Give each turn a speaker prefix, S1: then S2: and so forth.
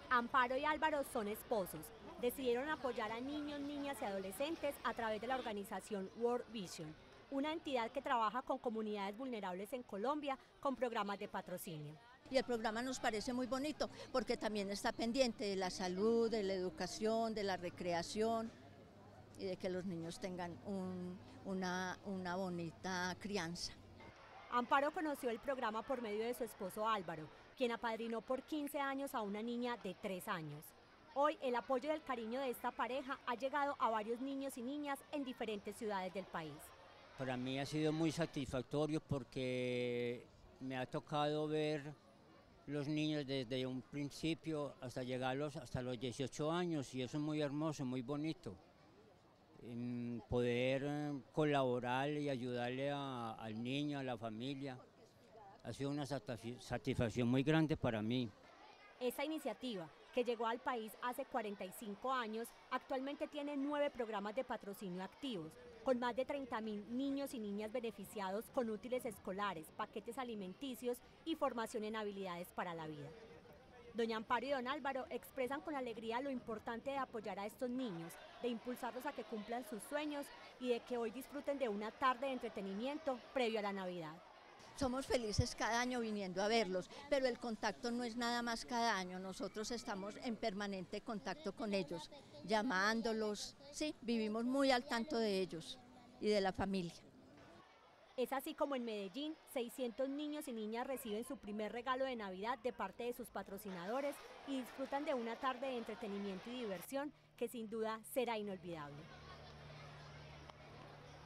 S1: Amparo y Álvaro son esposos. Decidieron apoyar a niños, niñas y adolescentes a través de la organización World Vision, una entidad que trabaja con comunidades vulnerables en Colombia con programas de patrocinio.
S2: Y el programa nos parece muy bonito porque también está pendiente de la salud, de la educación, de la recreación y de que los niños tengan una bonita crianza.
S1: Amparo conoció el programa por medio de su esposo Álvaro, quien apadrinó por 15 años a una niña de 3 años. Hoy el apoyo y el cariño de esta pareja ha llegado a varios niños y niñas en diferentes ciudades del país.
S3: Para mí ha sido muy satisfactorio porque me ha tocado ver los niños desde un principio hasta llegarlos hasta los 18 años y eso es muy hermoso, muy bonito. Poder colaborar y ayudarle al niño, a la familia, ha sido una satisfacción muy grande para mí.
S1: Esa iniciativa, que llegó al país hace 45 años, actualmente tiene 9 programas de patrocinio activos, con más de 30.000 niños y niñas beneficiados con útiles escolares, paquetes alimenticios y formación en habilidades para la vida. Doña Amparo y don Álvaro expresan con alegría lo importante de apoyar a estos niños, de impulsarlos a que cumplan sus sueños y de que hoy disfruten de una tarde de entretenimiento previo a la Navidad.
S2: Somos felices cada año viniendo a verlos, pero el contacto no es nada más cada año, nosotros estamos en permanente contacto con ellos, llamándolos, sí, vivimos muy al tanto de ellos y de la familia.
S1: Es así como en Medellín, 600 niños y niñas reciben su primer regalo de Navidad de parte de sus patrocinadores y disfrutan de una tarde de entretenimiento y diversión que sin duda será inolvidable.